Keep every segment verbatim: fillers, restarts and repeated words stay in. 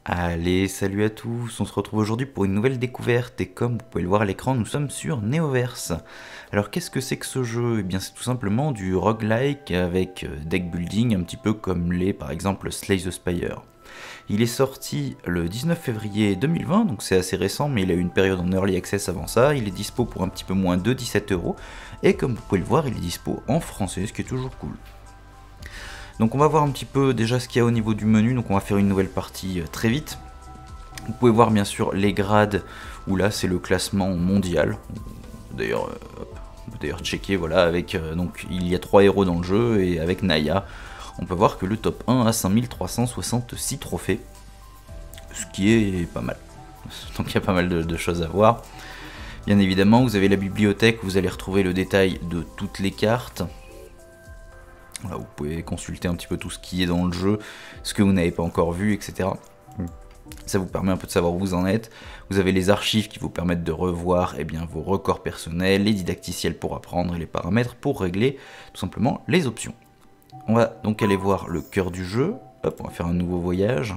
Allez, salut à tous, on se retrouve aujourd'hui pour une nouvelle découverte et comme vous pouvez le voir à l'écran, nous sommes sur Neoverse. Alors qu'est-ce que c'est que ce jeu? Eh bien c'est tout simplement du roguelike avec deck building, un petit peu comme les par exemple Slay the Spire. Il est sorti le dix-neuf février deux mille vingt, donc c'est assez récent, mais il a eu une période en early access avant ça. Il est dispo pour un petit peu moins de dix-sept euros et comme vous pouvez le voir, il est dispo en français, ce qui est toujours cool. Donc on va voir un petit peu déjà ce qu'il y a au niveau du menu, donc on va faire une nouvelle partie euh, très vite. Vous pouvez voir bien sûr les grades, où là c'est le classement mondial. D'ailleurs, euh, on peut d'ailleurs checker, voilà, avec, euh, donc il y a trois héros dans le jeu, et avec Naya, on peut voir que le top un a cinq mille trois cent soixante-six trophées, ce qui est pas mal. Donc il y a pas mal de, de choses à voir. Bien évidemment, vous avez la bibliothèque, où vous allez retrouver le détail de toutes les cartes. Voilà, vous pouvez consulter un petit peu tout ce qui est dans le jeu, ce que vous n'avez pas encore vu, et cetera. Ça vous permet un peu de savoir où vous en êtes. Vous avez les archives qui vous permettent de revoir eh bien, vos records personnels, les didacticiels pour apprendre et les paramètres pour régler tout simplement les options. On va donc aller voir le cœur du jeu. Hop, on va faire un nouveau voyage.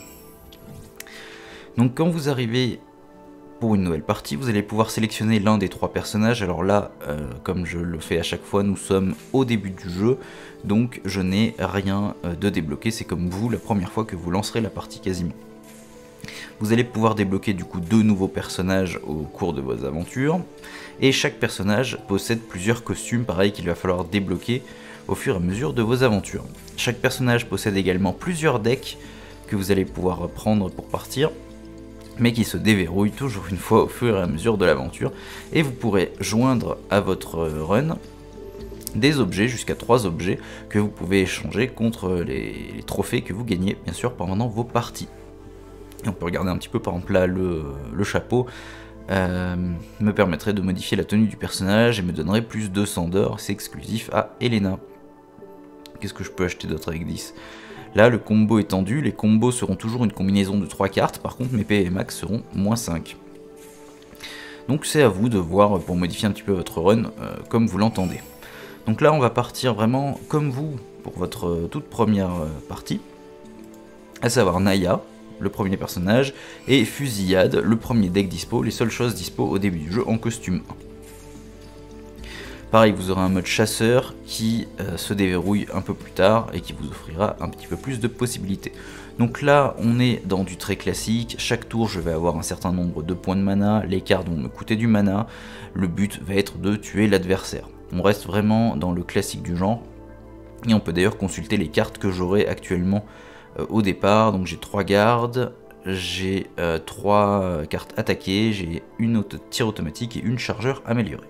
Donc quand vous arrivez pour une nouvelle partie, vous allez pouvoir sélectionner l'un des trois personnages. Alors là, euh, comme je le fais à chaque fois, nous sommes au début du jeu, donc je n'ai rien de débloqué. C'est comme vous, la première fois que vous lancerez la partie quasiment. Vous allez pouvoir débloquer du coup deux nouveaux personnages au cours de vos aventures, et chaque personnage possède plusieurs costumes, pareil qu'il va falloir débloquer au fur et à mesure de vos aventures. Chaque personnage possède également plusieurs decks que vous allez pouvoir prendre pour partir, mais qui se déverrouille toujours une fois au fur et à mesure de l'aventure, et vous pourrez joindre à votre run des objets, jusqu'à trois objets, que vous pouvez échanger contre les, les trophées que vous gagnez, bien sûr, pendant vos parties. Et on peut regarder un petit peu, par exemple là, le, le chapeau euh, me permettrait de modifier la tenue du personnage et me donnerait plus de cent d'or, c'est exclusif à Elena. Qu'est-ce que je peux acheter d'autre avec dix? Là, le combo étendu, les combos seront toujours une combinaison de trois cartes, par contre mes P V max seront moins cinq. Donc c'est à vous de voir pour modifier un petit peu votre run euh, comme vous l'entendez. Donc là, on va partir vraiment comme vous pour votre euh, toute première euh, partie, à savoir Naya, le premier personnage, et Fusillade, le premier deck dispo, les seules choses dispo au début du jeu en costume un. Pareil, vous aurez un mode chasseur qui euh, se déverrouille un peu plus tard et qui vous offrira un petit peu plus de possibilités. Donc là, on est dans du très classique. Chaque tour, je vais avoir un certain nombre de points de mana. Les cartes vont me coûter du mana. Le but va être de tuer l'adversaire. On reste vraiment dans le classique du genre. Et on peut d'ailleurs consulter les cartes que j'aurai actuellement euh, au départ. Donc j'ai trois gardes, j'ai euh, trois cartes attaquées, j'ai une auto tir automatique et une chargeur améliorée.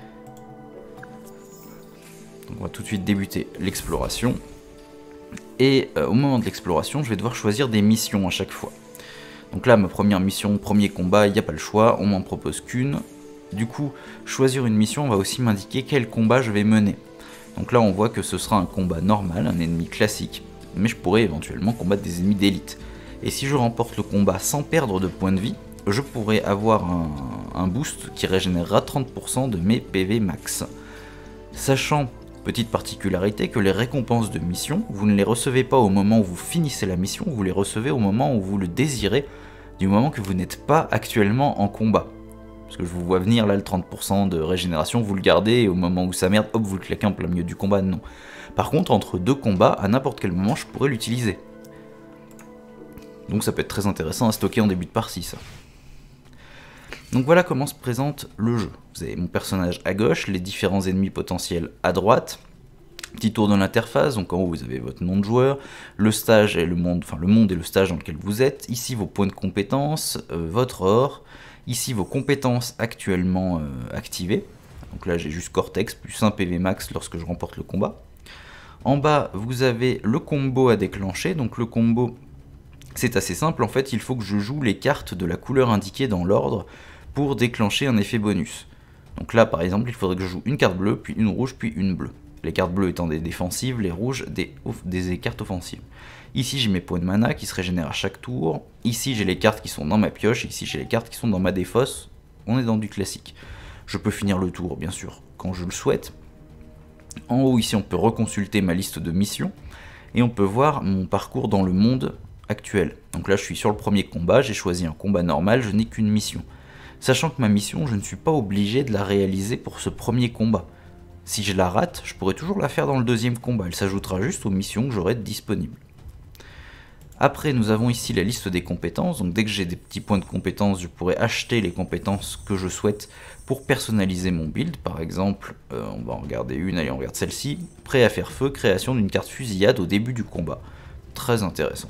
Donc on va tout de suite débuter l'exploration. Et euh, au moment de l'exploration, je vais devoir choisir des missions à chaque fois. Donc là, ma première mission, premier combat, il n'y a pas le choix, on m'en propose qu'une. Du coup, choisir une mission va aussi m'indiquer quel combat je vais mener. Donc là, on voit que ce sera un combat normal, un ennemi classique, mais je pourrais éventuellement combattre des ennemis d'élite. Et si je remporte le combat sans perdre de points de vie, je pourrais avoir un, un boost qui régénérera trente pour cent de mes P V max. Sachant, petite particularité, que les récompenses de mission, vous ne les recevez pas au moment où vous finissez la mission, vous les recevez au moment où vous le désirez, du moment que vous n'êtes pas actuellement en combat. Parce que je vous vois venir là, le trente pour cent de régénération, vous le gardez, et au moment où ça merde, hop, vous le claquez en plein milieu du combat, non. Par contre, entre deux combats, à n'importe quel moment, je pourrais l'utiliser. Donc ça peut être très intéressant à stocker en début de partie, ça. Donc voilà comment se présente le jeu. Vous avez mon personnage à gauche, les différents ennemis potentiels à droite. Petit tour de l'interface, donc en haut vous avez votre nom de joueur, le stage et le monde, enfin le monde et le stage dans lequel vous êtes. Ici vos points de compétence, euh, votre or. Ici vos compétences actuellement euh, activées. Donc là j'ai juste Cortex plus un P V max lorsque je remporte le combat. En bas vous avez le combo à déclencher. Donc le combo c'est assez simple, en fait il faut que je joue les cartes de la couleur indiquée dans l'ordre pour déclencher un effet bonus. Donc là par exemple il faudrait que je joue une carte bleue, puis une rouge, puis une bleue. Les cartes bleues étant des défensives, les rouges des, des cartes offensives. Ici j'ai mes points de mana qui se régénèrent à chaque tour. Ici j'ai les cartes qui sont dans ma pioche, ici j'ai les cartes qui sont dans ma défausse. On est dans du classique. Je peux finir le tour bien sûr quand je le souhaite. En haut ici on peut reconsulter ma liste de missions. Et on peut voir mon parcours dans le monde actuelle. Donc là je suis sur le premier combat, j'ai choisi un combat normal, je n'ai qu'une mission. Sachant que ma mission, je ne suis pas obligé de la réaliser pour ce premier combat. Si je la rate, je pourrais toujours la faire dans le deuxième combat, elle s'ajoutera juste aux missions que j'aurai disponibles. Après, nous avons ici la liste des compétences, donc dès que j'ai des petits points de compétences, je pourrais acheter les compétences que je souhaite pour personnaliser mon build. Par exemple, euh, on va en regarder une, allez on regarde celle-ci, prêt à faire feu, création d'une carte fusillade au début du combat. Très intéressant.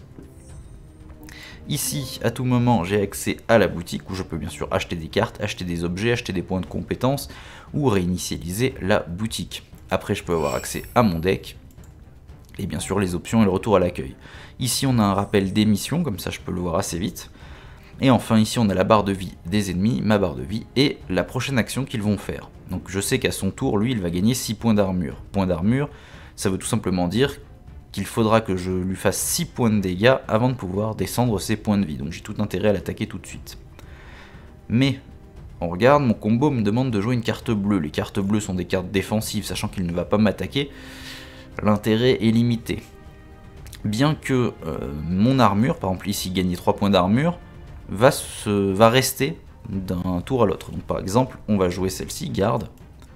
Ici, à tout moment, j'ai accès à la boutique où je peux bien sûr acheter des cartes, acheter des objets, acheter des points de compétences ou réinitialiser la boutique. Après, je peux avoir accès à mon deck et bien sûr les options et le retour à l'accueil. Ici, on a un rappel des missions, comme ça je peux le voir assez vite. Et enfin, ici, on a la barre de vie des ennemis, ma barre de vie et la prochaine action qu'ils vont faire. Donc je sais qu'à son tour, lui, il va gagner six points d'armure. Points d'armure, ça veut tout simplement dire qu'il faudra que je lui fasse six points de dégâts avant de pouvoir descendre ses points de vie. Donc j'ai tout intérêt à l'attaquer tout de suite. Mais, on regarde, mon combo me demande de jouer une carte bleue. Les cartes bleues sont des cartes défensives, sachant qu'il ne va pas m'attaquer. L'intérêt est limité. Bien que euh, mon armure, par exemple ici gagner trois points d'armure, va, se, va rester d'un tour à l'autre. Donc par exemple, on va jouer celle-ci, garde.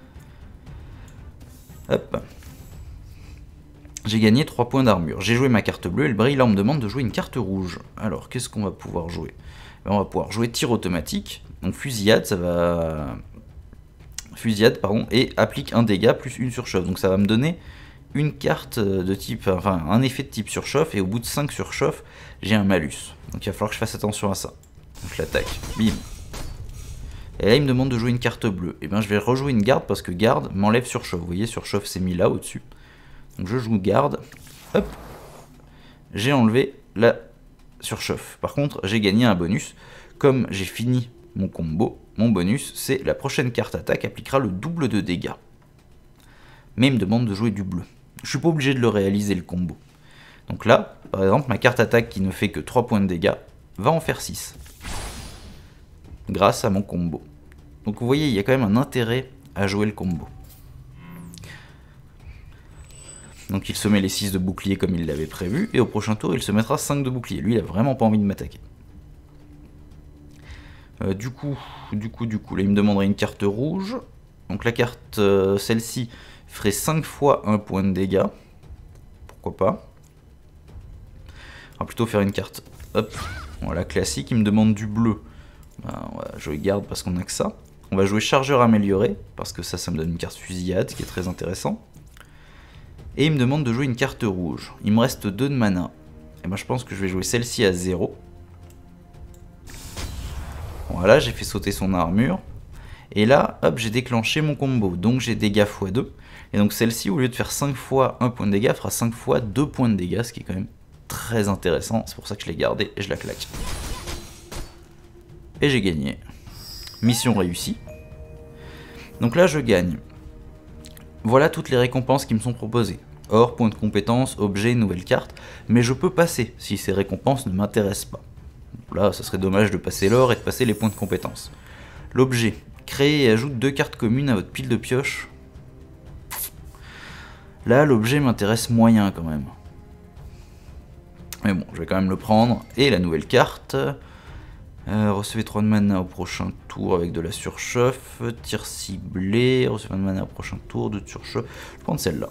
Hop. J'ai gagné trois points d'armure. J'ai joué ma carte bleue, elle brille, là on me demande de jouer une carte rouge. Alors qu'est-ce qu'on va pouvoir jouer? On va pouvoir jouer tir automatique, donc fusillade, ça va... Fusillade, pardon, et applique un dégât plus une surchauffe. Donc ça va me donner une carte de type, enfin un effet de type surchauffe, et au bout de cinq surchauffes, j'ai un malus. Donc il va falloir que je fasse attention à ça. Donc l'attaque, bim. Et là il me demande de jouer une carte bleue. Et bien je vais rejouer une garde parce que garde m'enlève surchauffe. Vous voyez, surchauffe c'est mis là au-dessus. Donc je joue garde, hop, j'ai enlevé la surchauffe. Par contre, j'ai gagné un bonus. Comme j'ai fini mon combo, mon bonus, c'est la prochaine carte attaque appliquera le double de dégâts. Mais il me demande de jouer du bleu. Je suis pas obligé de le réaliser le combo. Donc là, par exemple, ma carte attaque qui ne fait que trois points de dégâts va en faire six. Grâce à mon combo. Donc vous voyez, il y a quand même un intérêt à jouer le combo. Donc il se met les six de bouclier comme il l'avait prévu, et au prochain tour il se mettra cinq de bouclier. Lui il a vraiment pas envie de m'attaquer. Euh, du coup, du coup, du coup, là il me demanderait une carte rouge. Donc la carte, euh, celle-ci, ferait cinq fois un point de dégâts. Pourquoi pas. On va plutôt faire une carte, hop, voilà, classique. Il me demande du bleu. Ben, voilà, je garde parce qu'on a que ça. On va jouer chargeur amélioré, parce que ça, ça me donne une carte fusillade, qui est très intéressant. Et il me demande de jouer une carte rouge. Il me reste deux de mana. Et ben je pense que je vais jouer celle-ci à zéro. Voilà, j'ai fait sauter son armure. Et là, hop, j'ai déclenché mon combo. Donc j'ai dégâts fois deux. Et donc celle-ci, au lieu de faire cinq fois un point de dégâts, fera cinq fois deux points de dégâts, ce qui est quand même très intéressant. C'est pour ça que je l'ai gardé et je la claque. Et j'ai gagné. Mission réussie. Donc là, je gagne. Voilà toutes les récompenses qui me sont proposées. Or, point de compétence, objet, nouvelle carte. Mais je peux passer si ces récompenses ne m'intéressent pas. Là, ça serait dommage de passer l'or et de passer les points de compétence. L'objet. Crée et ajoute deux cartes communes à votre pile de pioche. Là, l'objet m'intéresse moyen quand même. Mais bon, je vais quand même le prendre. Et la nouvelle carte. Euh, recevez trois de mana au prochain tour avec de la surchauffe. Tir ciblé. Recevez un de mana au prochain tour de surchauffe. Je vais prendre celle-là.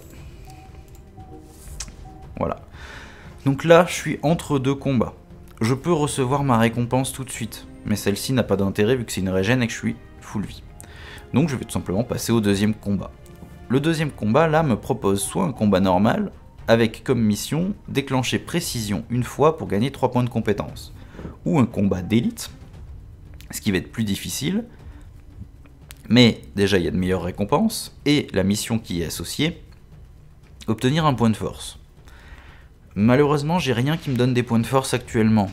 Voilà. Donc là, je suis entre deux combats. Je peux recevoir ma récompense tout de suite. Mais celle-ci n'a pas d'intérêt vu que c'est une régène et que je suis full vie. Donc je vais tout simplement passer au deuxième combat. Le deuxième combat, là, me propose soit un combat normal, avec comme mission déclencher précision une fois pour gagner trois points de compétence. Ou un combat d'élite, ce qui va être plus difficile, mais déjà il y a de meilleures récompenses, et la mission qui est associée, obtenir un point de force. Malheureusement, j'ai rien qui me donne des points de force actuellement.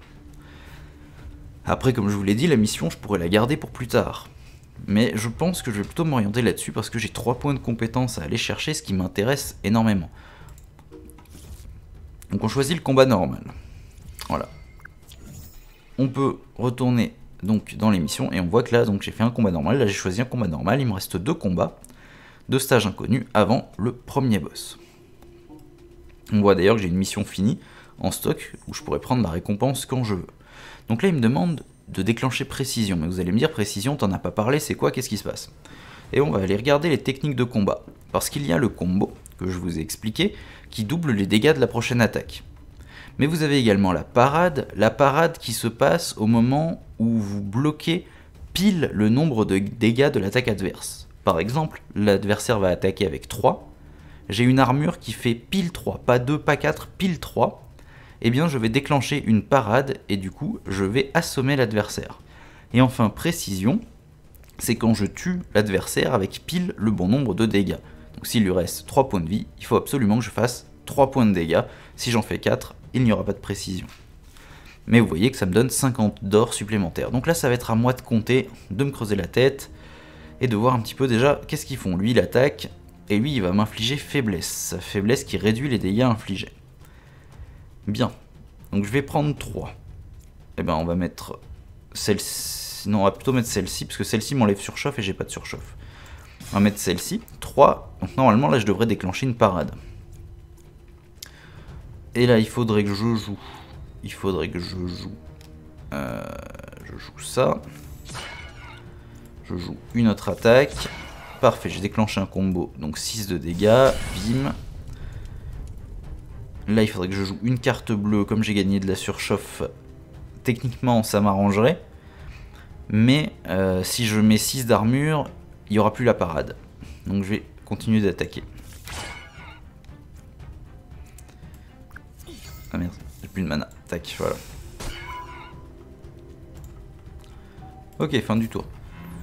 Après, comme je vous l'ai dit, la mission, je pourrais la garder pour plus tard. Mais je pense que je vais plutôt m'orienter là-dessus parce que j'ai trois points de compétence à aller chercher, ce qui m'intéresse énormément. Donc on choisit le combat normal. Voilà. On peut retourner donc dans les missions et on voit que là donc j'ai fait un combat normal, là j'ai choisi un combat normal, il me reste deux combats, deux stages inconnus avant le premier boss. On voit d'ailleurs que j'ai une mission finie en stock où je pourrais prendre ma récompense quand je veux. Donc là il me demande de déclencher précision, mais vous allez me dire précision, t'en as pas parlé, c'est quoi, qu'est-ce qui se passe? Et on va aller regarder les techniques de combat, parce qu'il y a le combo, que je vous ai expliqué, qui double les dégâts de la prochaine attaque. Mais vous avez également la parade, la parade qui se passe au moment où vous bloquez pile le nombre de dégâts de l'attaque adverse. Par exemple, l'adversaire va attaquer avec trois, j'ai une armure qui fait pile trois, pas deux, pas quatre, pile trois, eh bien je vais déclencher une parade et du coup je vais assommer l'adversaire. Et enfin précision, c'est quand je tue l'adversaire avec pile le bon nombre de dégâts. Donc s'il lui reste trois points de vie, il faut absolument que je fasse trois points de dégâts. Si j'en fais quatre, il n'y aura pas de précision. Mais vous voyez que ça me donne cinquante d'or supplémentaires. Donc là ça va être à moi de compter, de me creuser la tête et de voir un petit peu déjà qu'est-ce qu'ils font. Lui il attaque et lui il va m'infliger faiblesse. Faiblesse qui réduit les dégâts infligés. Bien, donc je vais prendre trois. Et ben on va mettre celle-ci, non on va plutôt mettre celle-ci, parce que celle-ci m'enlève surchauffe et j'ai pas de surchauffe. On va mettre celle-ci, trois, donc normalement là je devrais déclencher une parade. Et là il faudrait que je joue, il faudrait que je joue, euh, je joue ça. Je joue une autre attaque, parfait, j'ai déclenché un combo, donc six de dégâts, bim. Là, il faudrait que je joue une carte bleue, comme j'ai gagné de la surchauffe. Techniquement, ça m'arrangerait. Mais euh, si je mets six d'armure, il n'y aura plus la parade. Donc je vais continuer d'attaquer. Ah merde, j'ai plus de mana. Tac, voilà. Ok, fin du tour.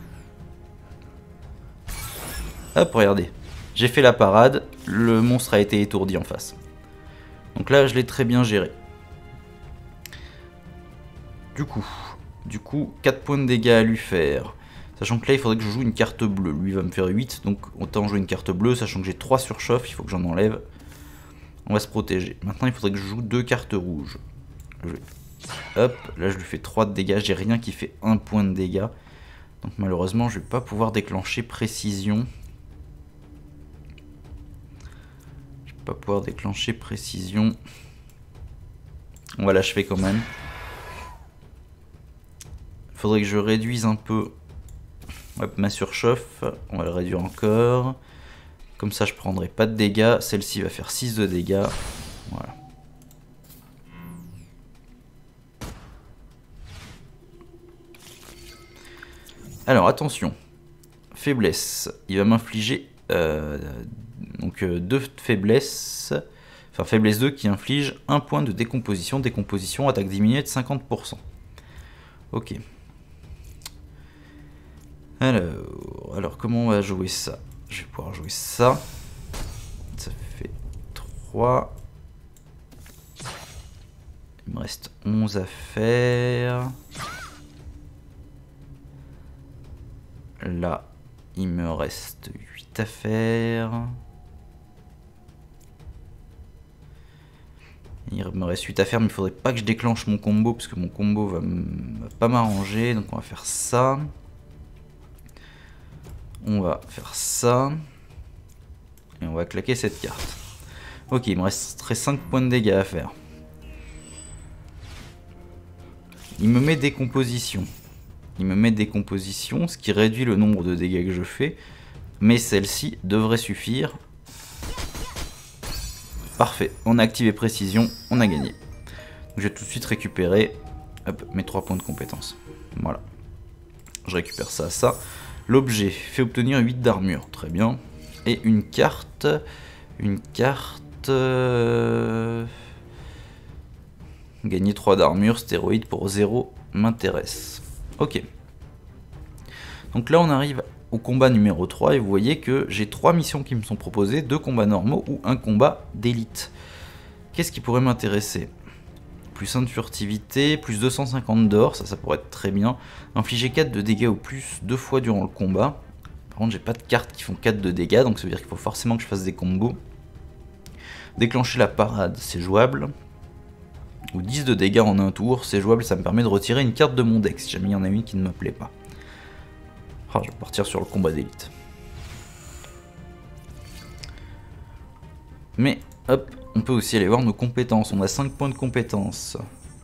Hop, regardez. J'ai fait la parade, le monstre a été étourdi en face. Donc là, je l'ai très bien géré. Du coup, du coup, quatre points de dégâts à lui faire. Sachant que là, il faudrait que je joue une carte bleue. Lui, il va me faire huit, donc autant jouer une carte bleue. Sachant que j'ai trois surchauffe, il faut que j'en enlève. On va se protéger. Maintenant, il faudrait que je joue deux cartes rouges. Je vais... Hop, là, je lui fais trois de dégâts. J'ai rien qui fait un point de dégâts. Donc malheureusement, je vais pas pouvoir déclencher précision. Pas pouvoir déclencher précision. On va l'achever quand même. Faudrait que je réduise un peu hop, ma surchauffe. On va le réduire encore. Comme ça je prendrai pas de dégâts. Celle-ci va faire six de dégâts. Voilà. Alors attention. Faiblesse. Il va m'infliger euh, donc euh, deux faiblesses. Enfin faiblesse deux qui inflige un point de décomposition. Décomposition, attaque diminuée de cinquante pour cent. Ok. Alors, alors comment on va jouer ça? Je vais pouvoir jouer ça. Ça fait trois. Il me reste onze à faire. Là, il me reste huit à faire. Il me reste huit à faire, mais il faudrait pas que je déclenche mon combo, parce que mon combo va, va pas m'arranger. Donc on va faire ça. On va faire ça. Et on va claquer cette carte. Ok, il me resterait cinq points de dégâts à faire. Il me met décomposition. Il me met décomposition, ce qui réduit le nombre de dégâts que je fais. Mais celle-ci devrait suffire. Parfait, on a activé précision, on a gagné. Donc, je vais tout de suite récupérer hop, mes trois points de compétence. Voilà. Je récupère ça, ça. L'objet fait obtenir huit d'armure, très bien. Et une carte. Une carte. Euh... Gagner trois d'armure, stéroïde pour zéro m'intéresse. Ok. Donc là on arrive au combat numéro trois et vous voyez que j'ai trois missions qui me sont proposées, deux combats normaux ou un combat d'élite. Qu'est-ce qui pourrait m'intéresser? Plus un de furtivité, plus deux cent cinquante d'or, ça ça pourrait être très bien. Infliger quatre de dégâts au plus deux fois durant le combat. Par contre j'ai pas de cartes qui font quatre de dégâts, donc ça veut dire qu'il faut forcément que je fasse des combos. Déclencher la parade, c'est jouable. Ou dix de dégâts en un tour, c'est jouable, ça me permet de retirer une carte de mon deck si jamais il y en a une qui ne me plaît pas. Ah, je vais partir sur le combat d'élite. Mais, hop, on peut aussi aller voir nos compétences. On a cinq points de compétences.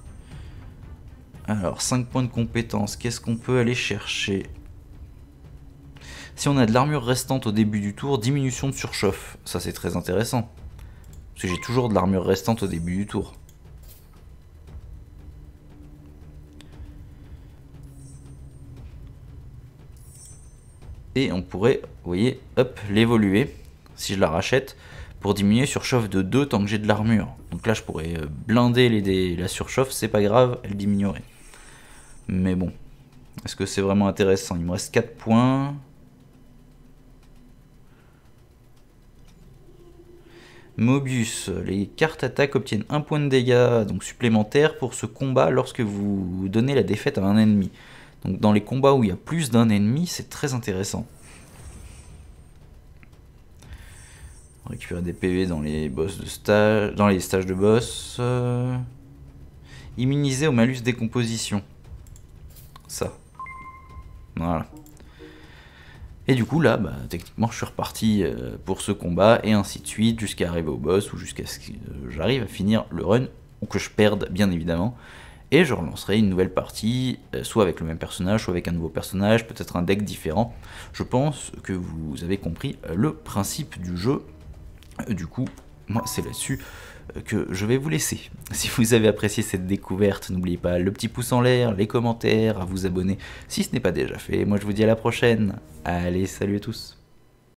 Alors, cinq points de compétences, qu'est-ce qu'on peut aller chercher? Si on a de l'armure restante au début du tour, diminution de surchauffe. Ça, c'est très intéressant. Parce que j'ai toujours de l'armure restante au début du tour. Et on pourrait, vous voyez, hop, l'évoluer, si je la rachète, pour diminuer surchauffe de deux tant que j'ai de l'armure. Donc là, je pourrais blinder les dés, la surchauffe, c'est pas grave, elle diminuerait. Mais bon, est-ce que c'est vraiment intéressant? Il me reste quatre points. Mobius, les cartes attaque obtiennent un point de dégâts donc supplémentaire pour ce combat lorsque vous donnez la défaite à un ennemi. Donc dans les combats où il y a plus d'un ennemi, c'est très intéressant. On récupère des P V dans les boss de stage, dans les stages de boss. Euh... Immunisé au malus décomposition. Ça. Voilà. Et du coup là, bah, techniquement je suis reparti euh, pour ce combat et ainsi de suite jusqu'à arriver au boss ou jusqu'à ce que euh, j'arrive à finir le run ou que je perde bien évidemment. Et je relancerai une nouvelle partie, euh, soit avec le même personnage, soit avec un nouveau personnage, peut-être un deck différent. Je pense que vous avez compris euh, le principe du jeu. Euh, du coup, moi c'est là-dessus que je vais vous laisser. Si vous avez apprécié cette découverte, n'oubliez pas le petit pouce en l'air, les commentaires, à vous abonner si ce n'est pas déjà fait. Moi je vous dis à la prochaine. Allez, salut à tous.